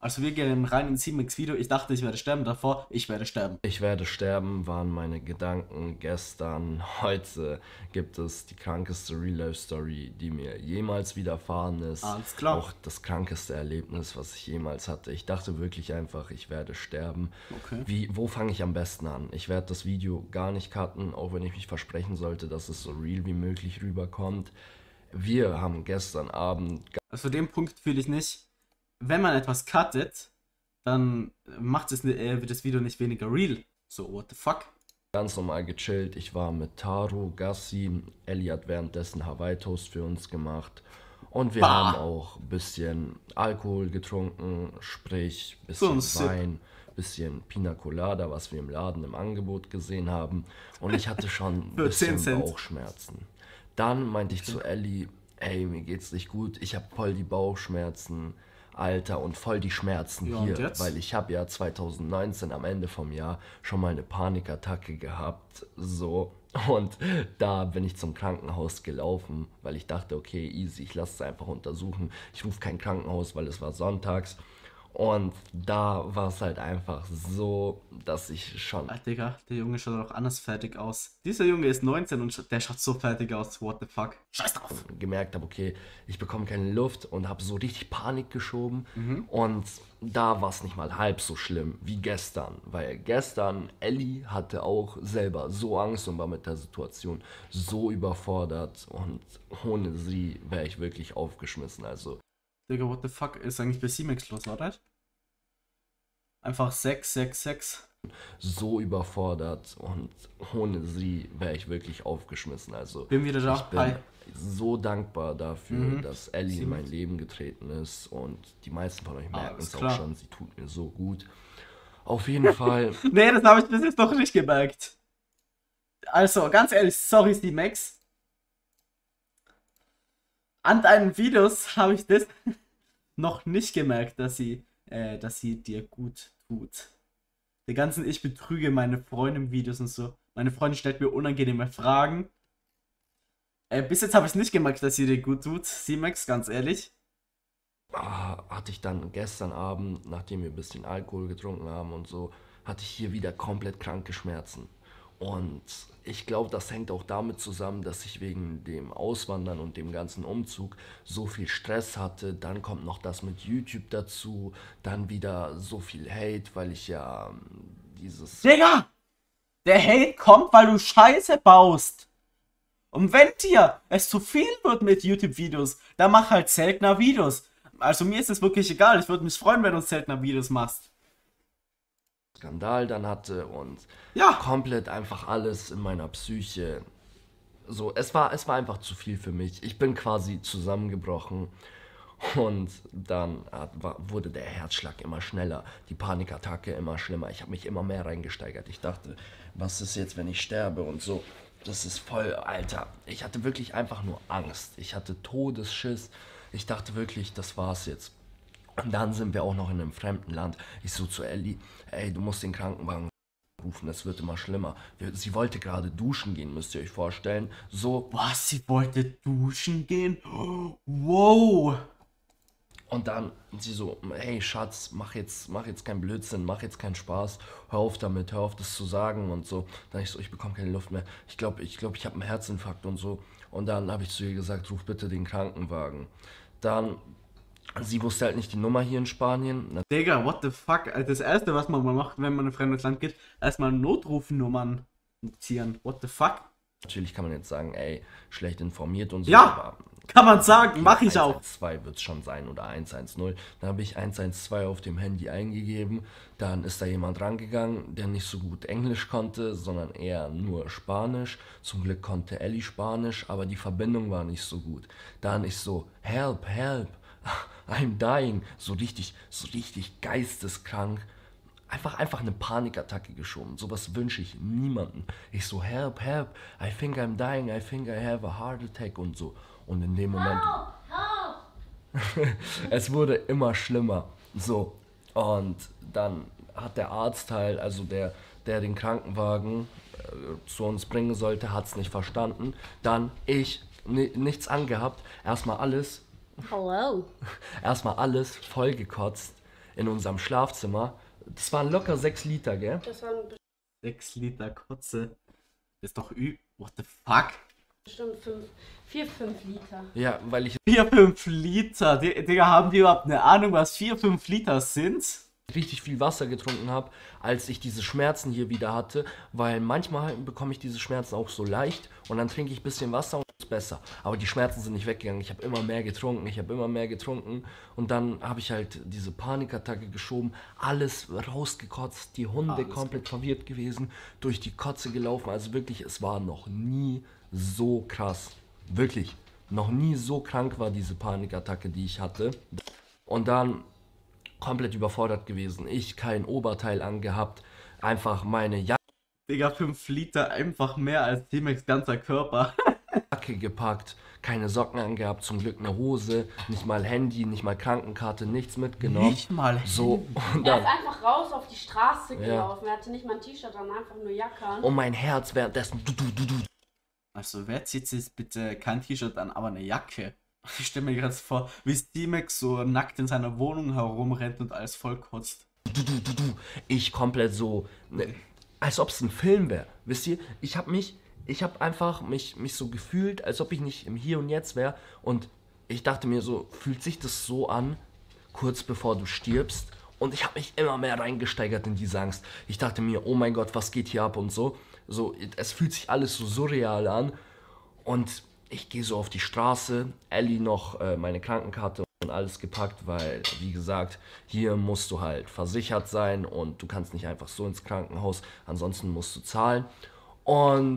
Also wir gehen rein ins 7x-Video. Ich dachte, ich werde sterben. Davor, ich werde sterben. Ich werde sterben, waren meine Gedanken gestern. Heute gibt es die krankeste Real-Life-Story, die mir jemals widerfahren ist. Alles klar. Auch das krankeste Erlebnis, was ich jemals hatte. Ich dachte wirklich einfach, ich werde sterben. Okay. Wo fange ich am besten an? Ich werde das Video gar nicht cutten, auch wenn ich mich versprechen sollte, dass es so real wie möglich rüberkommt. Wir haben gestern Abend Also den Punkt fühle ich nicht. Wenn man etwas cuttet, dann wird das Video nicht weniger real. So, what the fuck? ganz normal gechillt. Ich war mit Taro, Gassi, Ellie hat währenddessen Hawaii-Toast für uns gemacht. Und wir Bah! haben auch ein bisschen Alkohol getrunken, sprich ein So ein bisschen Sip. Wein, ein bisschen Pina Colada, was wir im Laden im Angebot gesehen haben. Und ich hatte schon ein Für 10 bisschen Cent. Bauchschmerzen. Dann meinte ich zu Ellie, ey, mir geht's nicht gut, ich habe voll die Bauchschmerzen, Alter, und voll die Schmerzen Ja, und hier, jetzt? weil ich habe ja 2019 am Ende vom Jahr schon mal eine Panikattacke gehabt, so. Und da bin ich zum Krankenhaus gelaufen, weil ich dachte, okay, easy, ich lasse es einfach untersuchen. Ich rufe kein Krankenhaus, weil es war sonntags. Und da war es halt einfach so, dass ich schon Ah, Digga, der Junge schaut doch anders fertig aus. Dieser Junge ist 19 und der schaut so fertig aus. What the fuck? Scheiß drauf. gemerkt habe, okay, ich bekomme keine Luft und habe so richtig Panik geschoben. Und da war es nicht mal halb so schlimm wie gestern, weil gestern Ellie hatte auch selber so Angst und war mit der Situation so überfordert und ohne sie wäre ich wirklich aufgeschmissen. Also Digga, what the fuck ist eigentlich bei C-Max los, oder? Einfach 666. so überfordert und ohne sie wäre ich wirklich aufgeschmissen. Also Bin wieder da. ich bin Hi. so dankbar dafür, dass Ellie in mein Leben getreten ist und die meisten von euch merken Alles es auch klar. schon, sie tut mir so gut. Auf jeden Fall, Nee, das habe ich bis jetzt noch nicht gemerkt. Also, ganz ehrlich, sorry, C-Max. An deinen Videos habe ich das noch nicht gemerkt, dass sie dir gut tut. Die ganzen Ich betrüge meine Freundin Videos und so. Meine Freundin stellt mir unangenehme Fragen. Bis jetzt habe ich nicht gemerkt, dass sie dir gut tut, C-Max, ganz ehrlich. hatte ich dann gestern Abend, nachdem wir ein bisschen Alkohol getrunken haben und so, hatte ich hier wieder komplett kranke Schmerzen. Und ich glaube, das hängt auch damit zusammen, dass ich wegen dem Auswandern und dem ganzen Umzug so viel Stress hatte. Dann kommt noch das mit YouTube dazu. Dann wieder so viel Hate, weil ich ja dieses... Digga! Der Hate kommt, weil du Scheiße baust. Und wenn dir es zu viel wird mit YouTube-Videos, dann mach halt seltener Videos. Also mir ist es wirklich egal. Ich würde mich freuen, wenn du seltener Videos machst. Skandal dann hatte und Ja. komplett einfach alles in meiner Psyche. So, es war einfach zu viel für mich. Ich bin quasi zusammengebrochen und dann wurde der Herzschlag immer schneller, die Panikattacke immer schlimmer. Ich habe mich immer mehr reingesteigert. Ich dachte, was ist jetzt, wenn ich sterbe und so. Das ist voll, Alter. Ich hatte wirklich einfach nur Angst. Ich hatte Todesschiss. Ich dachte wirklich, das war's jetzt. Und dann sind wir auch noch in einem fremden Land. Ich so zu Ellie, ey, du musst den Krankenwagen rufen, es wird immer schlimmer. Sie wollte gerade duschen gehen, müsst ihr euch vorstellen. So, Was? Sie wollte duschen gehen? Wow. und dann sie so, hey Schatz, mach jetzt keinen Blödsinn, mach jetzt keinen Spaß, hör auf damit, hör auf das zu sagen und so. Dann ich so, ich bekomme keine Luft mehr. Ich glaube, ich habe einen Herzinfarkt und so. Und dann habe ich zu ihr gesagt, ruf bitte den Krankenwagen. Dann, sie wusste halt nicht die Nummer hier in Spanien. Digga, what the fuck? Das erste, was man mal macht, wenn man in ein fremdes Land geht, erstmal Notrufnummern notieren. What the fuck? Natürlich kann man jetzt sagen, ey, schlecht informiert und so, Ja, aber kann man sagen, mach ich auch. 112 wird es schon sein oder 110. Dann habe ich 112 auf dem Handy eingegeben. Dann ist da jemand rangegangen, der nicht so gut Englisch konnte, sondern eher nur Spanisch. Zum Glück konnte Ellie Spanisch, aber die Verbindung war nicht so gut. Dann ich so, help, help, I'm dying. So richtig geisteskrank. Einfach eine Panikattacke geschoben. Sowas wünsche ich niemandem. Ich so, help, help, I think I'm dying, I think I have a heart attack und so. Und in dem Moment, es wurde immer schlimmer. So, und dann hat der Arzt halt, also der den Krankenwagen zu uns bringen sollte, hat es nicht verstanden. Dann ich, nichts angehabt, erstmal alles Hello. vollgekotzt in unserem Schlafzimmer. Das waren locker 6 Liter, gell? Das waren 6 Liter Kotze. Das ist doch What the fuck? bestimmt 4, 5 Liter. Ja, weil ich 4, 5 Liter. Digga, haben die überhaupt eine Ahnung, was 4, 5 Liter sind? richtig viel Wasser getrunken habe, als ich diese Schmerzen hier wieder hatte, weil manchmal bekomme ich diese Schmerzen auch so leicht und dann trinke ich ein bisschen Wasser und es ist besser. Aber die Schmerzen sind nicht weggegangen. Ich habe immer mehr getrunken und dann habe ich halt diese Panikattacke geschoben, alles rausgekotzt, die Hunde Alles komplett verwirrt gewesen, durch die Kotze gelaufen. Also wirklich, es war noch nie so krass. Wirklich, noch nie so krank war diese Panikattacke, die ich hatte. Und dann komplett überfordert gewesen. Ich kein Oberteil angehabt, einfach meine Digga, 5 Liter einfach mehr als T-Max ganzer Körper. Jacke gepackt, keine Socken angehabt, zum Glück eine Hose, nicht mal Handy, nicht mal Krankenkarte, nichts mitgenommen. Nicht mal So, und Er ist dann, einfach raus auf die Straße gelaufen. Er hatte nicht mal ein T-Shirt an, einfach nur Jacke an. und mein Herz währenddessen, du. Also, wer zieht sich bitte kein T-Shirt an, aber eine Jacke? Ich stelle mir gerade vor, wie T-Max so nackt in seiner Wohnung herumrennt und alles voll kotzt. Ich komplett so, als ob es ein Film wäre. Wisst ihr, ich habe einfach mich so gefühlt, als ob ich nicht im Hier und Jetzt wäre. Und ich dachte mir so, fühlt sich das so an, kurz bevor du stirbst? Und ich habe mich immer mehr reingesteigert in diese Angst. Ich dachte mir, oh mein Gott, was geht hier ab und so. So, es fühlt sich alles so surreal an. Und ich gehe so auf die Straße, Ellie noch meine Krankenkarte und alles gepackt, weil, wie gesagt, hier musst du halt versichert sein und du kannst nicht einfach so ins Krankenhaus, ansonsten musst du zahlen. Und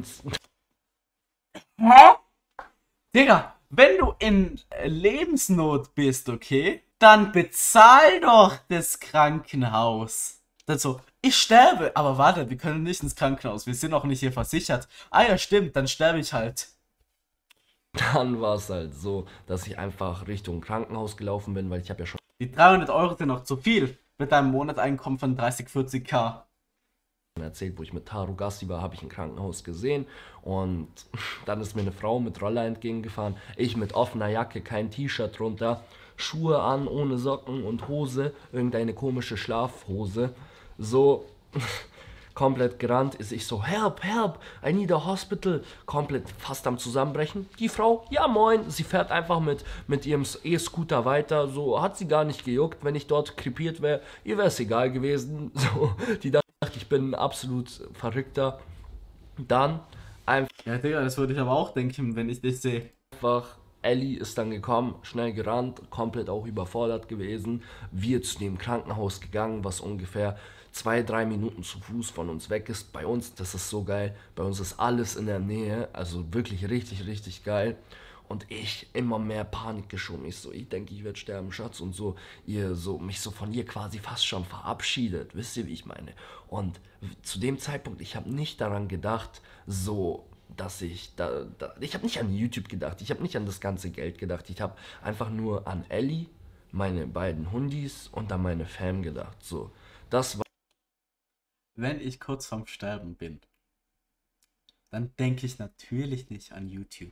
Digga, wenn du in Lebensnot bist, okay, dann bezahl doch das Krankenhaus. Dann so, ich sterbe, aber warte, wir können nicht ins Krankenhaus, wir sind auch nicht hier versichert. Ah ja, stimmt, dann sterbe ich halt. dann war es halt so, dass ich einfach Richtung Krankenhaus gelaufen bin, weil ich habe ja schon Die 300 Euro sind noch zu viel mit deinem Monatseinkommen von 30, 40k. erzählt, wo ich mit Taro Gassi war, habe ich ein Krankenhaus gesehen und dann ist mir eine Frau mit Roller entgegengefahren. Ich mit offener Jacke, kein T-Shirt drunter, Schuhe an, ohne Socken und Hose, irgendeine komische Schlafhose. So komplett gerannt ist ich so, help, I need a hospital. Komplett fast am Zusammenbrechen. Die Frau, ja moin, sie fährt einfach mit ihrem E-Scooter weiter. So hat sie gar nicht gejuckt, wenn ich dort krepiert wäre. Ihr wäre es egal gewesen. So, die dachte, ich bin ein absolut Verrückter. Dann Ja, Digga, das würde ich aber auch denken, wenn ich dich sehe. einfach, Ellie ist dann gekommen, schnell gerannt, komplett auch überfordert gewesen. Wir zu dem Krankenhaus gegangen, was ungefähr 2, 3 Minuten zu Fuß von uns weg ist. Bei uns, das ist so geil, bei uns ist alles in der Nähe, also wirklich richtig geil. Und ich immer mehr Panik geschoben. Ich denke, ich werde sterben, Schatz. Und so, ihr so, mich so von ihr quasi fast schon verabschiedet. Wisst ihr, wie ich meine? Und zu dem Zeitpunkt, ich habe nicht daran gedacht, so, dass ich ich habe nicht an YouTube gedacht. Ich habe nicht an das ganze Geld gedacht. Ich habe einfach nur an Ellie, meine beiden Hundis und an meine Fam gedacht. So, das war Wenn ich kurz vorm Sterben bin, dann denke ich natürlich nicht an YouTube.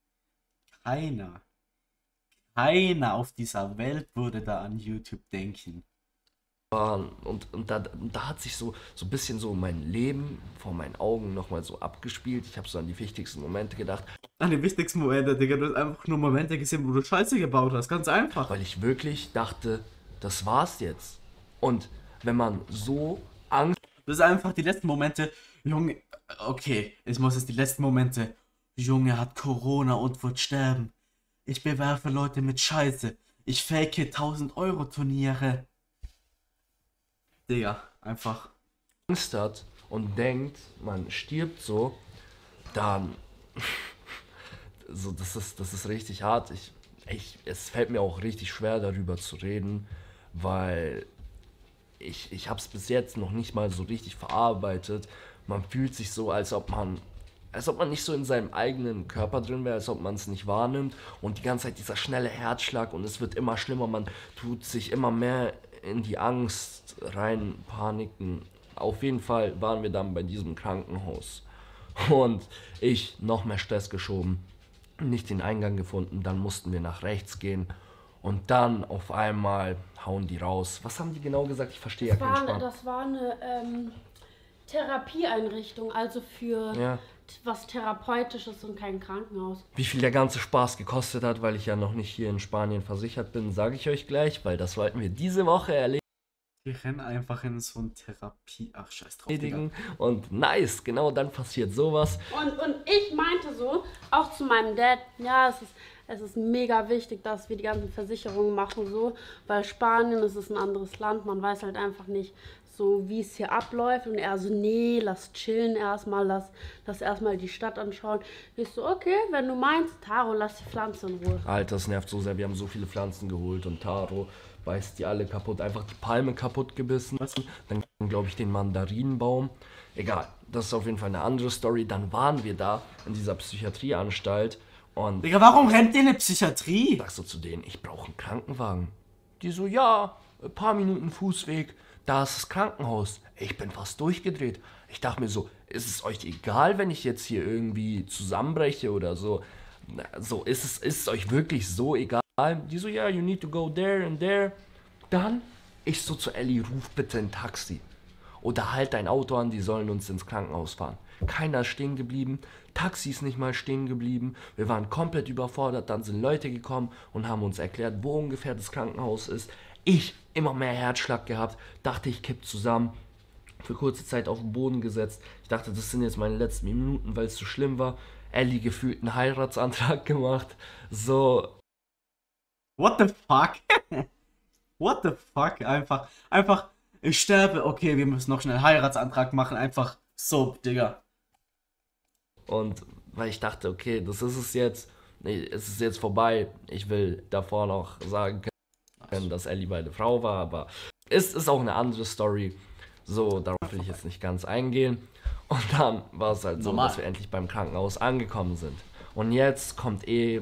Keiner auf dieser Welt würde da an YouTube denken. und da hat sich so ein bisschen so mein Leben vor meinen Augen nochmal so abgespielt. Ich habe so an die wichtigsten Momente gedacht, An den wichtigsten Momente, Digga, du hast einfach nur Momente gesehen, wo du Scheiße gebaut hast. Ganz einfach. weil ich wirklich dachte, das war's jetzt. Und wenn man so Angst Das ist einfach die letzten Momente. Junge, okay, ich muss jetzt die letzten Momente. Junge hat Corona und wird sterben. Ich bewerfe Leute mit Scheiße. Ich fake 1000 € Turniere. Digga, einfach. hat und denkt, man stirbt so, dann so, das ist richtig hart. Es fällt mir auch richtig schwer, darüber zu reden, weil ich habe es bis jetzt noch nicht mal so richtig verarbeitet. Man fühlt sich so, als ob man nicht so in seinem eigenen Körper drin wäre, als ob man es nicht wahrnimmt und die ganze Zeit dieser schnelle Herzschlag und es wird immer schlimmer, man tut sich immer mehr in die Angst rein, Paniken. Auf jeden Fall waren wir dann bei diesem Krankenhaus und ich noch mehr Stress geschoben, nicht den Eingang gefunden, dann mussten wir nach rechts gehen Und dann auf einmal hauen die raus. Was haben die genau gesagt? Ich verstehe ja keinen Spaß. Das war eine Therapieeinrichtung, also für was Therapeutisches und kein Krankenhaus. Wie viel der ganze Spaß gekostet hat, weil ich ja noch nicht hier in Spanien versichert bin, sage ich euch gleich, weil das wollten wir diese Woche erledigen. Wir rennen einfach in so eine Therapie. Ach, scheiß drauf. Und nice, genau dann passiert sowas. Und ich meinte so, auch zu meinem Dad, ja, es ist mega wichtig, dass wir die ganzen Versicherungen machen, so, weil Spanien, es ist ein anderes Land, man weiß halt einfach nicht so, wie es hier abläuft. Und er so, nee, lass chillen erstmal, lass erstmal die Stadt anschauen. Ich so, okay, wenn du meinst, Taro, lass die Pflanze in Ruhe. Alter, das nervt so sehr, wir haben so viele Pflanzen geholt und Taro beißt die alle kaputt, einfach die Palme kaputt gebissen. Dann glaube ich den Mandarinenbaum. Egal, das ist auf jeden Fall eine andere Story. Dann waren wir da in dieser Psychiatrieanstalt und... Digga, warum rennt ihr in eine Psychiatrie? Sagst du zu denen, ich brauche einen Krankenwagen. Die so, ja, ein paar Minuten Fußweg, da ist das Krankenhaus. Ich bin fast durchgedreht. Ich dachte mir so, ist es euch egal, wenn ich jetzt hier irgendwie zusammenbreche oder so? So, ist es euch wirklich so egal? Die so, ja, you need to go there and there. Dann, ich so zu Ellie, ruf bitte ein Taxi. Oder halt dein Auto an, die sollen uns ins Krankenhaus fahren. Keiner ist stehen geblieben, Taxi ist nicht mal stehen geblieben. Wir waren komplett überfordert, dann sind Leute gekommen und haben uns erklärt, wo ungefähr das Krankenhaus ist. Ich, immer mehr Herzschlag gehabt, dachte, ich kipp zusammen. Für kurze Zeit auf den Boden gesetzt. Ich dachte, das sind jetzt meine letzten Minuten, weil es so schlimm war. Ellie gefühlt einen Heiratsantrag gemacht. So. What the fuck? What the fuck? Einfach, ich sterbe. Okay, wir müssen noch schnell einen Heiratsantrag machen. Einfach so, Digga. Und weil ich dachte, okay, das ist es jetzt. Nee, es ist jetzt vorbei. Ich will davor noch sagen können, dass Ellie meine Frau war, aber es ist auch eine andere Story. So, darauf will ich jetzt nicht ganz eingehen. Und dann war es halt so, dass wir endlich beim Krankenhaus angekommen sind. Und jetzt kommt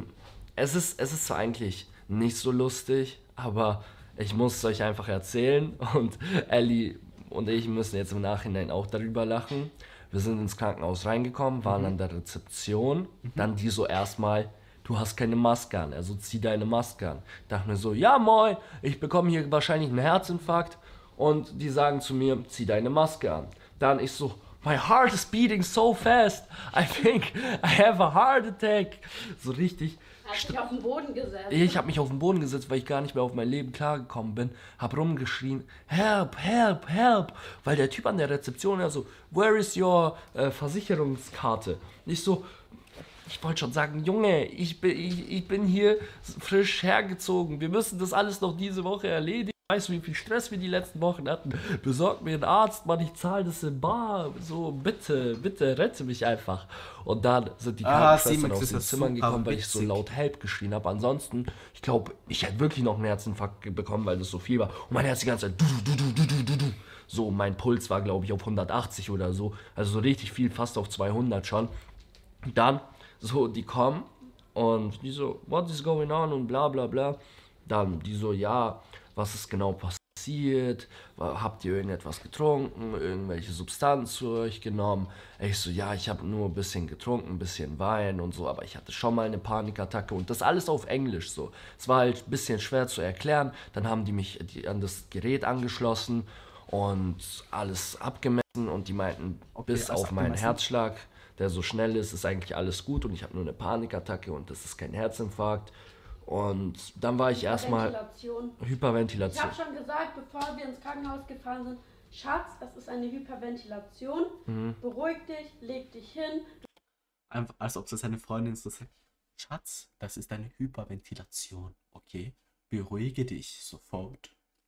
es ist zwar eigentlich nicht so lustig, aber ich muss es euch einfach erzählen. Und Ellie und ich müssen jetzt im Nachhinein auch darüber lachen. Wir sind ins Krankenhaus reingekommen, waren an der Rezeption. Dann die so erstmal, du hast keine Maske an, also zieh deine Maske an. Ich dachte mir so, ja moin, ich bekomme hier wahrscheinlich einen Herzinfarkt. Und die sagen zu mir, zieh deine Maske an. Dann ich so, my heart is beating so fast. I think I have a heart attack. So richtig. Hast dich auf den Boden gesetzt? Ich habe mich auf den Boden gesetzt, weil ich gar nicht mehr auf mein Leben klargekommen bin. Hab rumgeschrien, help, help, help. Weil der Typ an der Rezeption ja so, where is your Versicherungskarte? Ich so, ich wollte schon sagen, Junge, ich bin hier frisch hergezogen. Wir müssen das alles noch diese Woche erledigen. Weißt du, wie viel Stress wir die letzten Wochen hatten? Besorg mir einen Arzt, Mann, ich zahle das in bar. So, bitte, bitte, rette mich einfach. Und dann sind die Krankenschwestern aus den Zimmern gekommen, weil ich so laut Help geschrien habe. Ansonsten, ich glaube, ich hätte wirklich noch einen Herzinfarkt bekommen, weil das so viel war. Und mein Herz die ganze Zeit du. So, mein Puls war, glaube ich, auf 180 oder so. Also so richtig viel, fast auf 200 schon. Und dann, so, die kommen und die so, what is going on und bla bla bla. Dann die so, ja, was ist genau passiert? Habt ihr irgendetwas getrunken? Irgendwelche Substanzen zu euch genommen? Ich so, ja, ich habe nur ein bisschen getrunken, ein bisschen Wein und so, aber ich hatte schon mal eine Panikattacke und das alles auf Englisch so. Es war halt ein bisschen schwer zu erklären. Dann haben die mich an das Gerät angeschlossen und alles abgemessen und die meinten, okay, bis auf meinen Herzschlag, der so schnell ist eigentlich alles gut und ich habe nur eine Panikattacke und das ist kein Herzinfarkt. Und dann war ich erstmal Hyperventilation. Ich habe schon gesagt, bevor wir ins Krankenhaus gefahren sind, Schatz, das ist eine Hyperventilation. Beruhig dich, leg dich hin. Einfach, als ob es seine Freundin so sagt, Schatz, das ist eine Hyperventilation, okay? Beruhige dich sofort.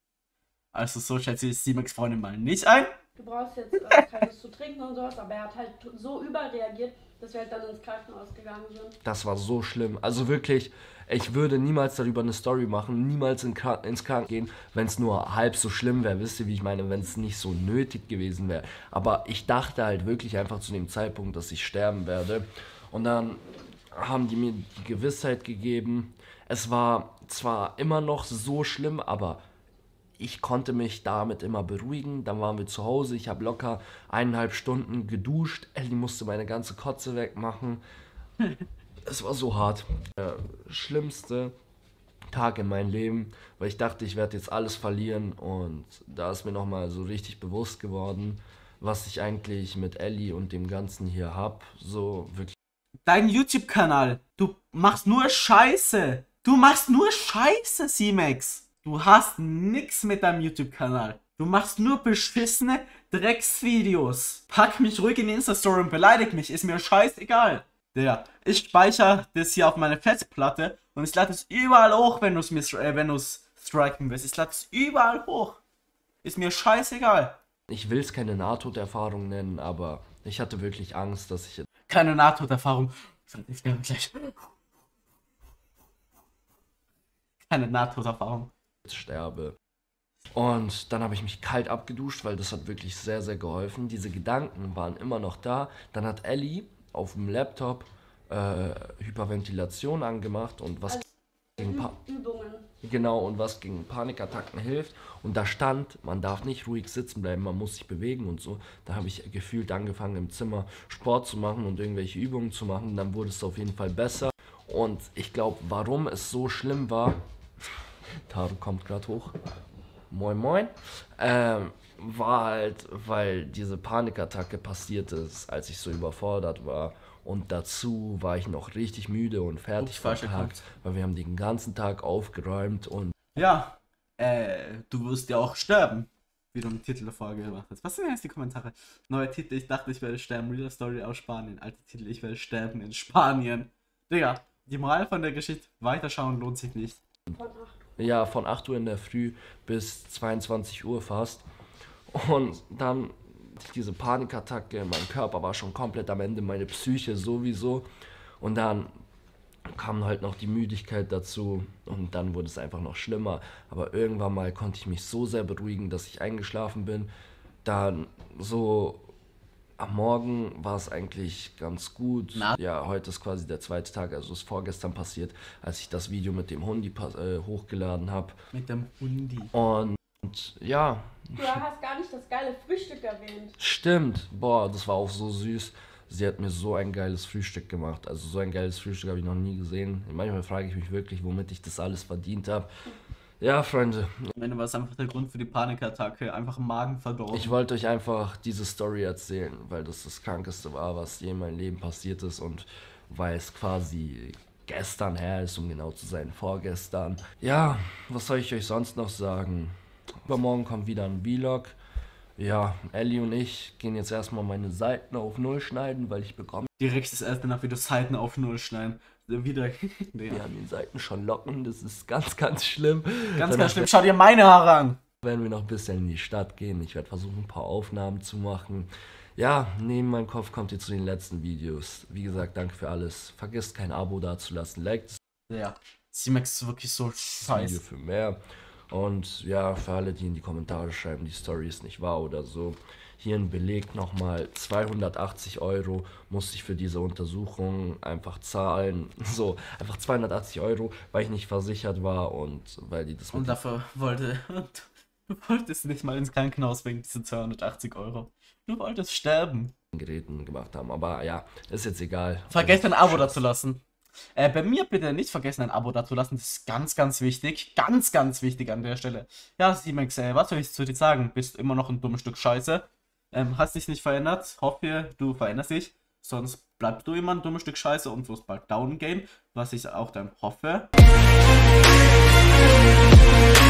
Also so schätze ich Simex Freundin mal nicht ein. Du brauchst jetzt keines zu trinken und sowas, aber er hat halt so überreagiert, dass wir halt dann ins Krankenhaus gegangen sind. Das war so schlimm. Also wirklich, ich würde niemals darüber eine Story machen, niemals ins Krankenhaus gehen, wenn es nur halb so schlimm wäre. Wisst ihr, wie ich meine, wenn es nicht so nötig gewesen wäre. Aber ich dachte halt wirklich einfach zu dem Zeitpunkt, dass ich sterben werde. Und dann haben die mir die Gewissheit gegeben. Es war zwar immer noch so schlimm, aber ich konnte mich damit immer beruhigen. Dann waren wir zu Hause. Ich habe locker 1,5 Stunden geduscht. Ellie musste meine ganze Kotze wegmachen. Es war so hart. Der schlimmste Tag in meinem Leben, weil ich dachte, ich werde jetzt alles verlieren und da ist mir nochmal so richtig bewusst geworden, was ich eigentlich mit Ellie und dem Ganzen hier hab. So wirklich. Dein YouTube-Kanal, du machst nur Scheiße. Du machst nur Scheiße, C-Max. Du hast nix mit deinem YouTube-Kanal. Du machst nur beschissene Drecksvideos. Pack mich ruhig in die Insta-Story und beleidig mich. Ist mir scheißegal. Ja, ich speichere das hier auf meine Festplatte und ich lade es überall hoch, wenn du es striken willst. Ich lade es überall hoch. Ist mir scheißegal. Ich will es keine Nahtoderfahrung nennen, aber ich hatte wirklich Angst, dass ich jetzt Keine Nahtoderfahrung. Ich sterbe gleich. Keine Nahtoderfahrung. sterbe. Und dann habe ich mich kalt abgeduscht, weil das hat wirklich sehr, sehr geholfen. Diese Gedanken waren immer noch da. Dann hat Ellie auf dem Laptop Hyperventilation angemacht und was gegen Übungen. genau und was gegen Panikattacken hilft. Und da stand, man darf nicht ruhig sitzen bleiben, man muss sich bewegen und so. Da habe ich gefühlt angefangen im Zimmer Sport zu machen und irgendwelche Übungen zu machen. Und dann wurde es auf jeden Fall besser. Und ich glaube, warum es so schlimm war, Taro kommt gerade hoch. Moin Moin. War halt, weil diese Panikattacke passiert ist, als ich so überfordert war. Und dazu war ich noch richtig müde und fertig vom Tag, weil wir haben den ganzen Tag aufgeräumt und Ja, du wirst ja auch sterben. Wie du im Titel der Folge gemacht hast. Was sind jetzt die Kommentare? Neuer Titel, ich dachte, ich werde sterben. Real Story aus Spanien. Alter Titel, ich werde sterben in Spanien. Digga, die Moral von der Geschichte, weiterschauen lohnt sich nicht. ja, von 8 Uhr in der Früh bis 22 Uhr fast. Und dann diese Panikattacke, mein Körper war schon komplett am Ende, meine Psyche sowieso. Und dann kam halt noch die Müdigkeit dazu und dann wurde es einfach noch schlimmer. Aber irgendwann mal konnte ich mich so sehr beruhigen, dass ich eingeschlafen bin. Dann so am Morgen war es eigentlich ganz gut. Ja, heute ist quasi der zweite Tag, also ist vorgestern passiert, als ich das Video mit dem Hundi hochgeladen habe. Mit dem Hundi. Und ja, Du hast gar nicht das geile Frühstück erwähnt. stimmt. Boah, das war auch so süß. Sie hat mir so ein geiles Frühstück gemacht. Also so ein geiles Frühstück habe ich noch nie gesehen. Manchmal frage ich mich wirklich, womit ich das alles verdient habe. Ja, Freunde, Am Ende war es einfach der Grund für die Panikattacke. Einfach im Magen verdorben. ich wollte euch einfach diese Story erzählen, weil das Krankeste war, was je in meinem Leben passiert ist und weil es quasi gestern her ist, um genau zu sein, vorgestern. Ja, was soll ich euch sonst noch sagen? Übermorgen kommt wieder ein Vlog. Ja, Ellie und ich gehen jetzt erstmal meine Seiten auf Null schneiden, weil ich bekomme Direkt das erste nach wieder Seiten auf Null schneiden. Wieder. ja an den Seiten schon Locken. Das ist ganz, ganz schlimm. Ganz, Danach ganz schlimm. Schau dir meine Haare an. werden wir noch ein bisschen in die Stadt gehen. Ich werde versuchen, ein paar Aufnahmen zu machen. Ja, neben meinem Kopf kommt ihr zu den letzten Videos. Wie gesagt, danke für alles. Vergesst kein Abo dazulassen. Liked das Ja. C-Max ist wirklich so Video scheiße. für mehr. Und ja, für alle, die in die Kommentare schreiben, die Story ist nicht wahr oder so. Hier ein Beleg nochmal, 280 € musste ich für diese Untersuchung einfach zahlen. So, einfach 280 €, weil ich nicht versichert war und weil die das Und dafür du wolltest nicht mal ins Krankenhaus wegen diesen 280 €. Du wolltest sterben. den Geräten gemacht haben. Aber ja, ist jetzt egal. Vergesst ein Abo dazulassen. Bei mir bitte nicht vergessen, ein Abo dazulassen. Das ist ganz, ganz wichtig. Ganz, ganz wichtig an der Stelle. Ja, C-Max, was soll ich zu dir sagen? Bist immer noch ein dummes Stück Scheiße. Hast dich nicht verändert. Hoffe, du veränderst dich. Sonst bleibst du immer ein dummes Stück Scheiße und wirst bald down gehen. Was ich auch dann hoffe.